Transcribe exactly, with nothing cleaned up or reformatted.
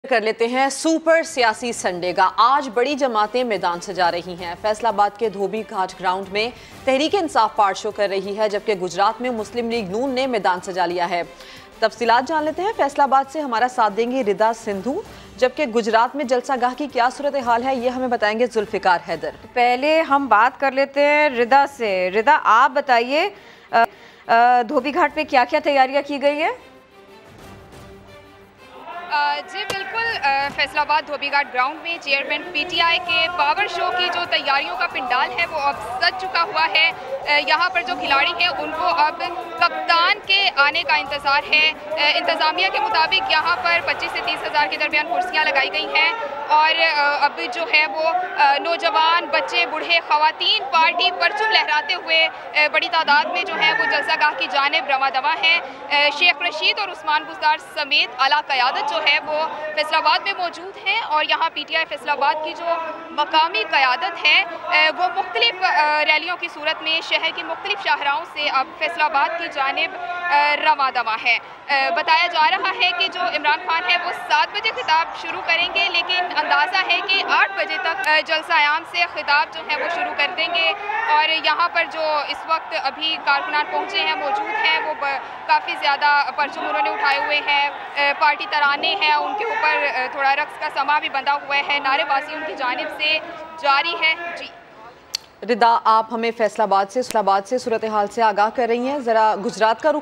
कर लेते हैं सुपर सियासी संडे का। आज बड़ी जमातें मैदान सजा रही हैं। फैसलाबाद के धोबी घाट ग्राउंड में तहरीक इंसाफ पार्ट शो कर रही है, जबकि गुजरात में मुस्लिम लीग नून ने मैदान सजा लिया है। तफसीलात जान लेते हैं। फैसलाबाद से हमारा साथ देंगे रिदा सिंधु, जबकि गुजरात में जलसागाह की क्या सूरत हाल है ये हमें बताएंगे जुल्फिकार हैदर। पहले हम बात कर लेते हैं रिदा से। रिदा, आप बताइए धोबी घाट पे क्या क्या तैयारियां की गई है? जी बिल्कुल, फैसलाबाद धोबी घाट ग्राउंड में चेयरमैन पीटीआई के पावर शो की जो तैयारियों का पिंडाल है वो अब सज चुका हुआ है। यहाँ पर जो खिलाड़ी हैं उनको अब कप्तान के आने का इंतज़ार है। इंतज़ामिया के मुताबिक यहाँ पर पच्चीस से तीस हज़ार के दरमियान कुर्सियाँ लगाई गई हैं और अब जो है वो नौजवान, बच्चे, बूढ़े, ख़वातीन पार्टी परचम लहराते हुए बड़ी तादाद में जो है वो जलसागाह की जानिब रवा दवा हैं। शेख रशीद और उस्मान गुज़दार समेत आला क़यादत जो है वो फैसलाबाद में मौजूद है और यहाँ पीटीआई फैसलाबाद की जो मकामी क़यादत है वो मुख्तलिफ रैलियों की सूरत में शहर की मुख्तलिफ शाहराहों से अब फैसलाबाद की जानिब रवा दवा है। बताया जा रहा है कि जो इमरान खान है वो सात बजे खिताब शुरू करेंगे, लेकिन अंदाज़ा है कि आठ बजे तक जलसा-ए-आम से खिताब जो है वो शुरू कर देंगे। और यहाँ पर जो इस वक्त अभी कारकुनान पहुँचे हैं, मौजूद हैं, वो काफ़ी ज़्यादा परचम उन्होंने उठाए हुए हैं। पार्टी तराने हैं, उनके ऊपर थोड़ा रक्स का समा भी बंधा हुआ है। नारेबाजी उनकी जानिब से जारी है। जी रिदा, आप हमें फैसलाबाद से फैसलाबाद से सूरत हाल से आगाह कर रही हैं। ज़रा गुजरात का रुख